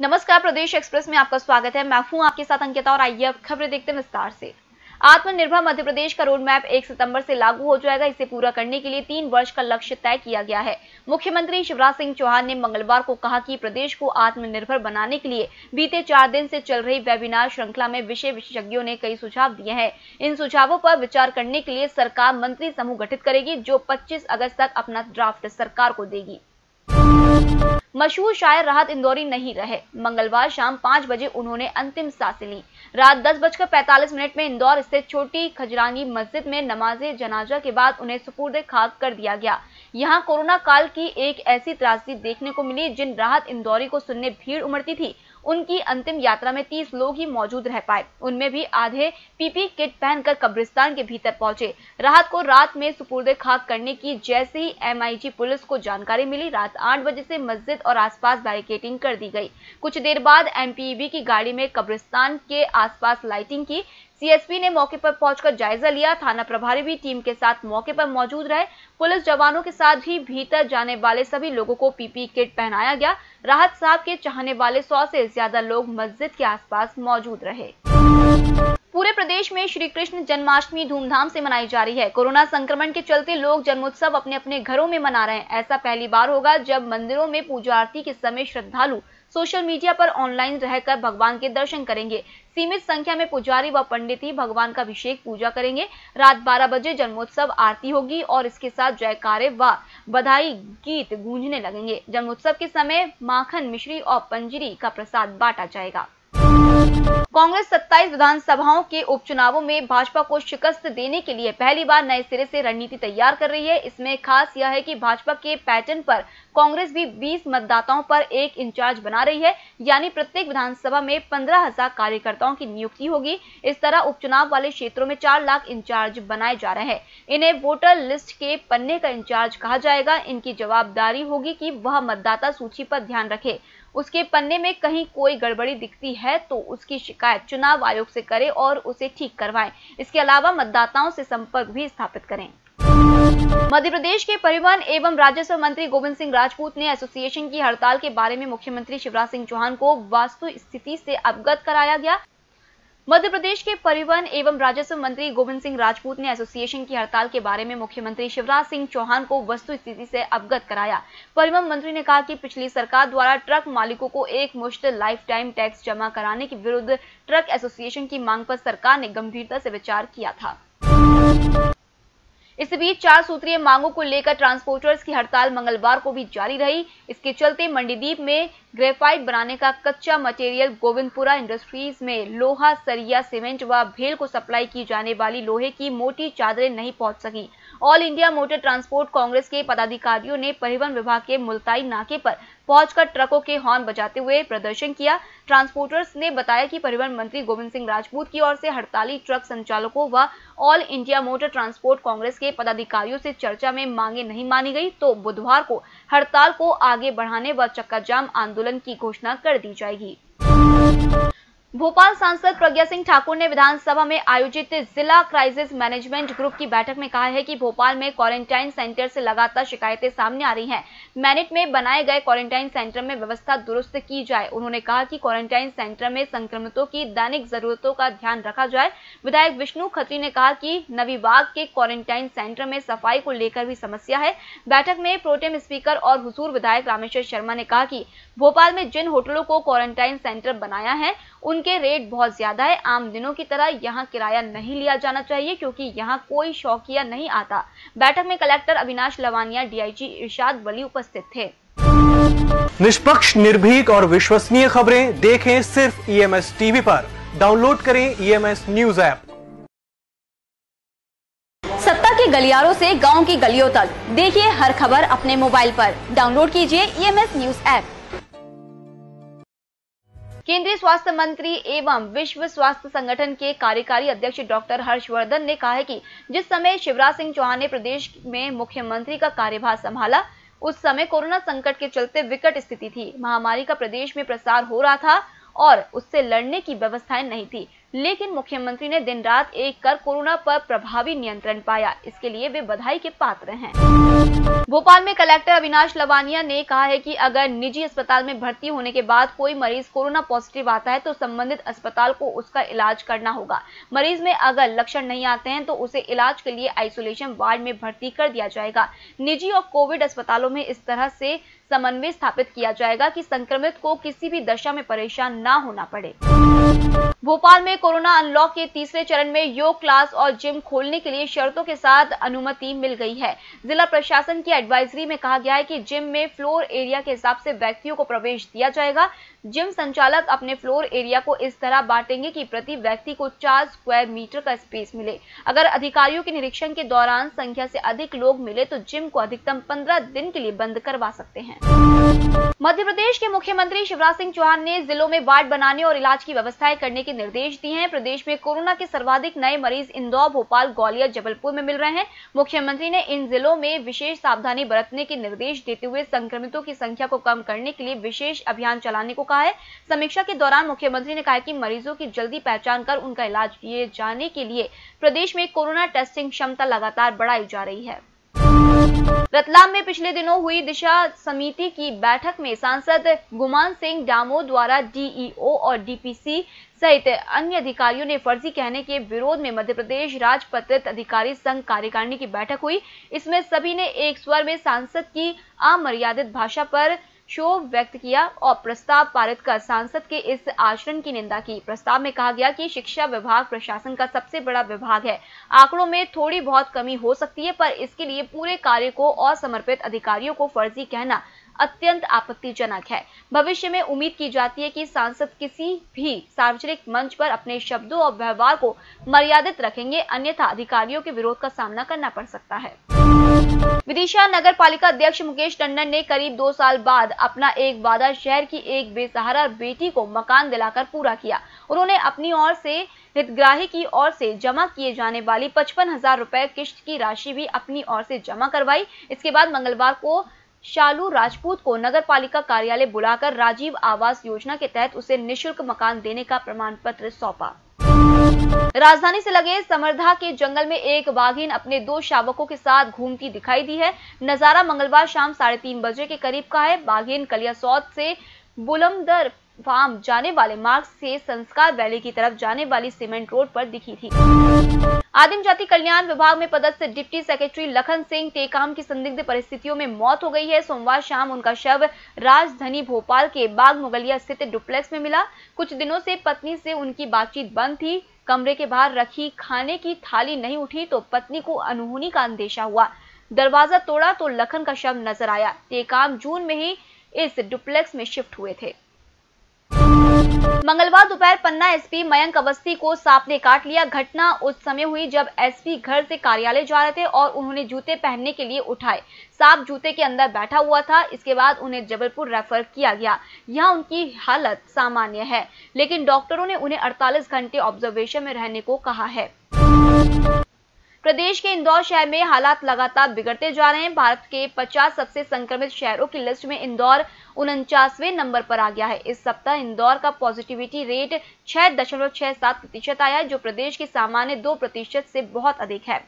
नमस्कार, प्रदेश एक्सप्रेस में आपका स्वागत है। मैं हूं आपके साथ अंकिता और आइए अब खबरें देखते हैं विस्तार से। आत्मनिर्भर मध्य प्रदेश का रोड मैप 1 सितंबर से लागू हो जाएगा। इसे पूरा करने के लिए 3 वर्ष का लक्ष्य तय किया गया है। मुख्यमंत्री शिवराज सिंह चौहान ने मंगलवार को कहा कि प्रदेश को आत्मनिर्भर बनाने के लिए बीते 4 दिन से चल रही वेबिनार श्रृंखला में विशेषज्ञों ने कई सुझाव दिए हैं। इन सुझावों पर विचार करने के लिए सरकार मंत्री समूह गठित करेगी, जो 25 अगस्त तक अपना ड्राफ्ट सरकार को देगी। मशहूर शायर राहत इंदौरी नहीं रहे। मंगलवार शाम 5 बजे उन्होंने अंतिम सांसें ली। रात 10:45 में इंदौर स्थित छोटी खजरानी मस्जिद में नमाजे जनाजा के बाद उन्हें सुपुर्द खाक कर दिया गया। यहां कोरोना काल की एक ऐसी त्रासदी देखने को मिली जिन राहत इंदौरी को सुनने भीड़ उमड़ती थी। उनकी अंतिम यात्रा में 30 लोग ही मौजूद रह पाए। उनमें भी आधे पीपी किट पहनकर कब्रिस्तान के भीतर पहुंचे। राहत को रात में सुपुर्द खाक करने की जैसे ही एमआईजी पुलिस को जानकारी मिली, रात 8 बजे से मस्जिद और आसपास बैरिकेडिंग कर दी गई। कुछ देर बाद एमपीईबी की गाड़ी में कब्रिस्तान के आसपास लाइटिंग की। सीएसपी ने मौके पर पहुंचकर जायजा लिया। थाना प्रभारी भी टीम के साथ मौके पर मौजूद रहे। पुलिस जवानों के साथ भी भीतर जाने वाले सभी लोगों को पीपी किट पहनाया गया। राहत साहब के चाहने वाले 100 से ज्यादा लोग मस्जिद के आसपास मौजूद रहे। पूरे प्रदेश में श्री कृष्ण जन्माष्टमी धूमधाम से मनाई जा रही है। कोरोना संक्रमण के चलते लोग जन्मोत्सव अपने अपने घरों में मना रहे हैं। ऐसा पहली बार होगा जब मंदिरों में पूजा आरती के समय श्रद्धालु सोशल मीडिया पर ऑनलाइन रहकर भगवान के दर्शन करेंगे। सीमित संख्या में पुजारी व पंडित ही भगवान का अभिषेक पूजा करेंगे। रात 12 बजे जन्मोत्सव आरती होगी और इसके साथ जयकारे व बधाई गीत गूंजने लगेंगे। जन्मोत्सव के समय माखन, मिश्री और पंजीरी का प्रसाद बांटा जाएगा। कांग्रेस 27 विधानसभाओं के उपचुनावों में भाजपा को शिकस्त देने के लिए पहली बार नए सिरे से रणनीति तैयार कर रही है। इसमें खास यह है कि भाजपा के पैटर्न पर कांग्रेस भी 20 मतदाताओं पर एक इंचार्ज बना रही है, यानी प्रत्येक विधानसभा में 15,000 कार्यकर्ताओं की नियुक्ति होगी। इस तरह उपचुनाव वाले क्षेत्रों में 4 लाख इंचार्ज बनाए जा रहे हैं। इन्हें वोटर लिस्ट के पन्ने का इंचार्ज कहा जाएगा। इनकी जवाबदारी होगी कि वह मतदाता सूची पर ध्यान रखे, उसके पन्ने में कहीं कोई गड़बड़ी दिखती है तो उसकी शिकायत चुनाव आयोग से करें और उसे ठीक करवाएं। इसके अलावा मतदाताओं से संपर्क भी स्थापित करें। मध्य प्रदेश के परिवहन एवं राजस्व मंत्री गोविंद सिंह राजपूत ने एसोसिएशन की हड़ताल के बारे में मुख्यमंत्री शिवराज सिंह चौहान को वास्तु स्थिति से अवगत कराया गया। मध्य प्रदेश के परिवहन एवं राजस्व मंत्री गोविंद सिंह राजपूत ने एसोसिएशन की हड़ताल के बारे में मुख्यमंत्री शिवराज सिंह चौहान को वस्तु स्थिति से अवगत कराया। परिवहन मंत्री ने कहा कि पिछली सरकार द्वारा ट्रक मालिकों को एक मुश्त लाइफ टाइम टैक्स जमा कराने के विरुद्ध ट्रक एसोसिएशन की मांग पर सरकार ने गंभीरता से विचार किया था। इस बीच 4 सूत्रीय मांगों को लेकर ट्रांसपोर्टर्स की हड़ताल मंगलवार को भी जारी रही। इसके चलते मंडीदीप में ग्रेफाइट बनाने का कच्चा मटेरियल, गोविंदपुरा इंडस्ट्रीज में लोहा, सरिया, सीमेंट व भेल को सप्लाई की जाने वाली लोहे की मोटी चादरें नहीं पहुंच सकी। All India motor transport congress के पदाधिकारियों ने परिवहन विभाग के मुल्ताई नाके पर पहुंचकर ट्रकों के हॉर्न बजाते हुए प्रदर्शन किया। ट्रांसपोर्टर्स ने बताया कि परिवहन मंत्री गोविंद सिंह राजपूत की ओर से हड़ताली ट्रक संचालकों व all India motor transport congress के पदाधिकारियों से चर्चा में मांगे नहीं मानी गई तो बुधवार को हड़ताल को आगे बढ़ाने व चक्का जाम आंदोलन की घोषणा कर दी जाएगी। भोपाल सांसद प्रज्ञा सिंह ठाकुर ने विधानसभा में आयोजित जिला क्राइसिस मैनेजमेंट ग्रुप की बैठक में कहा है कि भोपाल में क्वारंटाइन सेंटर से लगातार शिकायतें सामने आ रही हैं। मैनेट में बनाए गए क्वारंटाइन सेंटर में व्यवस्था दुरुस्त की जाए। उन्होंने कहा कि क्वारंटाइन सेंटर में संक्रमितों की दैनिक जरूरतों का ध्यान रखा जाए। विधायक विष्णु खत्री ने कहा कि नवीबाग के क्वारंटाइन सेंटर में सफाई को लेकर भी समस्या है। बैठक में प्रोटेम स्पीकर और हुजूर विधायक रामेश्वर शर्मा ने कहा कि भोपाल में जिन होटलों को क्वारंटाइन सेंटर बनाया है उनके रेट बहुत ज्यादा है। आम दिनों की तरह यहां किराया नहीं लिया जाना चाहिए क्योंकि यहां कोई शौकिया नहीं आता। बैठक में कलेक्टर अविनाश लवानिया, डीआईजी इरशाद वली उपस्थित थे। निष्पक्ष, निर्भीक और विश्वसनीय खबरें देखें सिर्फ ईएमएस टीवी पर। डाउनलोड करें ईएमएस न्यूज ऐप। सत्ता के गलियारों से गांव की गलियों तक देखिए हर खबर अपने मोबाइल पर। डाउनलोड कीजिए ईएमएस न्यूज ऐप। केंद्रीय स्वास्थ्य मंत्री एवं विश्व स्वास्थ्य संगठन के कार्यकारी अध्यक्ष डॉक्टर हर्षवर्धन ने कहा है कि जिस समय शिवराज सिंह चौहान ने प्रदेश में मुख्यमंत्री का कार्यभार संभाला उस समय कोरोना संकट के चलते विकट स्थिति थी। महामारी का प्रदेश में प्रसार हो रहा था और उससे लड़ने की व्यवस्थाएं नहीं थी। लेकिन मुख्यमंत्री ने दिन रात एक कर कोरोना पर प्रभावी नियंत्रण पाया, इसके लिए वे बधाई के पात्र हैं। भोपाल में कलेक्टर अविनाश लवानिया ने कहा है कि अगर निजी अस्पताल में भर्ती होने के बाद कोई मरीज कोरोना पॉजिटिव आता है तो संबंधित अस्पताल को उसका इलाज करना होगा। मरीज में अगर लक्षण नहीं आते हैं तो उसे इलाज के लिए आइसोलेशन वार्ड में भर्ती कर दिया जाएगा। निजी और कोविड अस्पतालों में इस तरह से समन्वय स्थापित किया जाएगा कि संक्रमित को किसी भी दशा में परेशान ना होना पड़े। भोपाल में कोरोना अनलॉक के तीसरे चरण में योग क्लास और जिम खोलने के लिए शर्तों के साथ अनुमति मिल गई है। जिला प्रशासन की एडवाइजरी में कहा गया है कि जिम में फ्लोर एरिया के हिसाब से व्यक्तियों को प्रवेश दिया जाएगा। जिम संचालक अपने फ्लोर एरिया को इस तरह बांटेंगे कि प्रति व्यक्ति को 4 स्क्वायर मीटर का स्पेस मिले। अगर अधिकारियों के निरीक्षण के दौरान संख्या से अधिक लोग मिले तो जिम को अधिकतम 15 दिन के लिए बंद करवा सकते हैं। मध्य प्रदेश के मुख्यमंत्री शिवराज सिंह चौहान ने जिलों में वार्ड बनाने और इलाज की व्यवस्थाएं करने के निर्देश दिए हैं। प्रदेश में कोरोना के सर्वाधिक नए मरीज इंदौर, भोपाल, ग्वालियर, जबलपुर में मिल रहे हैं। मुख्यमंत्री ने इन जिलों में विशेष सावधानी बरतने के निर्देश देते हुए संक्रमितों की संख्या को कम करने के लिए विशेष अभियान चलाने को कहा है। समीक्षा के दौरान मुख्यमंत्री ने कहा कि मरीजों की जल्दी पहचान कर उनका इलाज किए जाने के लिए प्रदेश में कोरोना टेस्टिंग क्षमता लगातार बढ़ाई जा रही है। रतलाम में पिछले दिनों हुई दिशा समिति की बैठक में सांसद गुमान सिंह डामोर द्वारा डीईओ और डीपीसी सहित अन्य अधिकारियों ने फर्जी कहने के विरोध में मध्य प्रदेश राजपत्रित अधिकारी संघ कार्यकारिणी की बैठक हुई। इसमें सभी ने एक स्वर में सांसद की अमर्यादित भाषा पर क्षोभ व्यक्त किया और प्रस्ताव पारित कर सांसद के इस आचरण की निंदा की। प्रस्ताव में कहा गया कि शिक्षा विभाग प्रशासन का सबसे बड़ा विभाग है। आंकड़ों में थोड़ी बहुत कमी हो सकती है, पर इसके लिए पूरे कार्य को असमर्पित अधिकारियों को फर्जी कहना अत्यंत आपत्तिजनक है। भविष्य में उम्मीद की जाती है कि सांसद किसी भी सार्वजनिक मंच पर अपने शब्दों और व्यवहार को मर्यादित रखेंगे, अन्यथा अधिकारियों के विरोध का सामना करना पड़ सकता है। विदिशा नगर पालिका अध्यक्ष मुकेश टंडन ने करीब 2 साल बाद अपना एक वादा शहर की एक बेसहारा बेटी को मकान दिलाकर पूरा किया। उन्होंने अपनी ओर से हितग्राही की ओर से जमा किए जाने वाली 55,000 रुपए किश्त की राशि भी अपनी ओर से जमा करवाई। इसके बाद मंगलवार को शालू राजपूत को नगर पालिका कार्यालय बुलाकर राजीव आवास योजना के तहत उसे निःशुल्क मकान देने का प्रमाण पत्र सौंपा। राजधानी से लगे समर्धा के जंगल में एक बाघिन अपने 2 शावकों के साथ घूमती दिखाई दी है। नजारा मंगलवार शाम 3:30 बजे के करीब का है। बाघिन कलियासौत से बुलमदर फार्म जाने वाले मार्ग से संस्कार वैली की तरफ जाने वाली सीमेंट रोड पर दिखी थी। आदिम जाति कल्याण विभाग में पदस्थ डिप्टी सेक्रेटरी लखन सिंह टेकाम की संदिग्ध परिस्थितियों में मौत हो गई है। सोमवार शाम उनका शव राजधानी भोपाल के बाग मुगलिया स्थित डुप्लेक्स में मिला। कुछ दिनों से पत्नी से उनकी बातचीत बंद थी। कमरे के बाहर रखी खाने की थाली नहीं उठी तो पत्नी को अनहोनी का अंदेशा हुआ। दरवाजा तोड़ा तो लखन का शव नजर आया। टेकाम जून में ही इस डुप्लेक्स में शिफ्ट हुए थे। मंगलवार दोपहर पन्ना एसपी मयंक अवस्थी को सांप ने काट लिया। घटना उस समय हुई जब एसपी घर से कार्यालय जा रहे थे और उन्होंने जूते पहनने के लिए उठाए। सांप जूते के अंदर बैठा हुआ था। इसके बाद उन्हें जबलपुर रेफर किया गया। यहां उनकी हालत सामान्य है, लेकिन डॉक्टरों ने उन्हें 48 घंटे ऑब्जर्वेशन में रहने को कहा है। प्रदेश के इंदौर शहर में हालात लगातार बिगड़ते जा रहे हैं। भारत के 50 सबसे संक्रमित शहरों की लिस्ट में इंदौर 49वें नंबर पर आ गया है। इस सप्ताह इंदौर का पॉजिटिविटी रेट 6.67% आया है, जो प्रदेश के सामान्य 2% से बहुत अधिक है।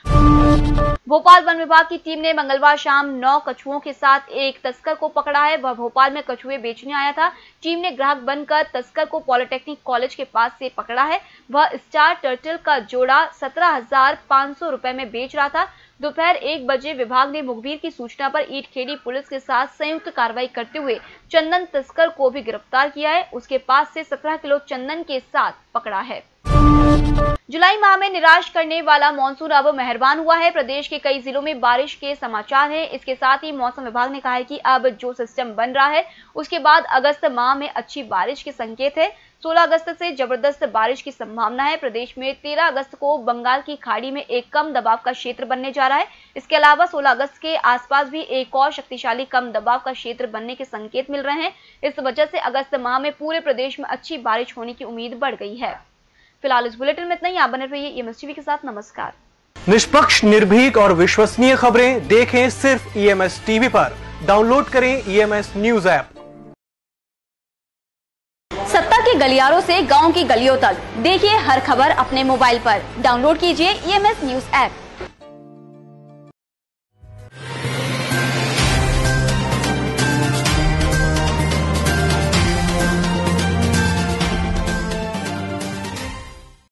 भोपाल वन विभाग की टीम ने मंगलवार शाम 9 कछुओं के साथ एक तस्कर को पकड़ा है। वह भोपाल में कछुए बेचने आया था। टीम ने ग्राहक बनकर तस्कर को पॉलिटेक्निक कॉलेज के पास से पकड़ा है। वह स्टार टर्टल का जोड़ा 17,500 रुपए में बेच रहा था। दोपहर 1 बजे विभाग ने मुखबिर की सूचना पर ईटखेड़ी पुलिस के साथ संयुक्त कार्रवाई करते हुए चंदन तस्कर को भी गिरफ्तार किया है। उसके पास से 17 किलो चंदन के साथ पकड़ा है। जुलाई माह में निराश करने वाला मानसून अब मेहरबान हुआ है। प्रदेश के कई जिलों में बारिश के समाचार हैं। इसके साथ ही मौसम विभाग ने कहा है कि अब जो सिस्टम बन रहा है उसके बाद अगस्त माह में अच्छी बारिश के संकेत है। 16 अगस्त से जबरदस्त बारिश की संभावना है। प्रदेश में 13 अगस्त को बंगाल की खाड़ी में एक कम दबाव का क्षेत्र बनने जा रहा है। इसके अलावा 16 अगस्त के आसपास भी एक और शक्तिशाली कम दबाव का क्षेत्र बनने के संकेत मिल रहे हैं। इस वजह से अगस्त माह में पूरे प्रदेश में अच्छी बारिश होने की उम्मीद बढ़ गई है। फिलहाल इस बुलेटिन में इतना ही। आप बने रहिए ईएमएस टीवी के साथ। नमस्कार। निष्पक्ष, निर्भीक और विश्वसनीय खबरें देखें सिर्फ ईएमएस टीवी पर। डाउनलोड करें ईएमएस न्यूज ऐप। सत्ता के गलियारों से गांव की गलियों तक, देखिए हर खबर अपने मोबाइल पर। डाउनलोड कीजिए EMS न्यूज ऐप।